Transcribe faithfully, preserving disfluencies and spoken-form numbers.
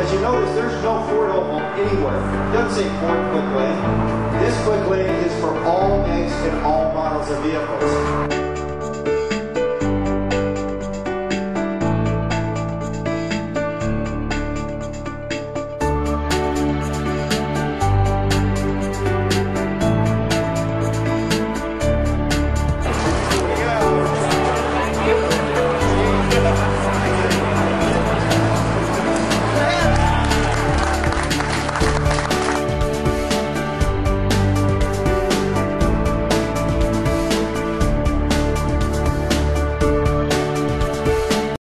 As you notice, there's no Ford Opal anywhere. It doesn't say Ford Quick Lane. This Quick Lane is for all makes and all models of vehicles.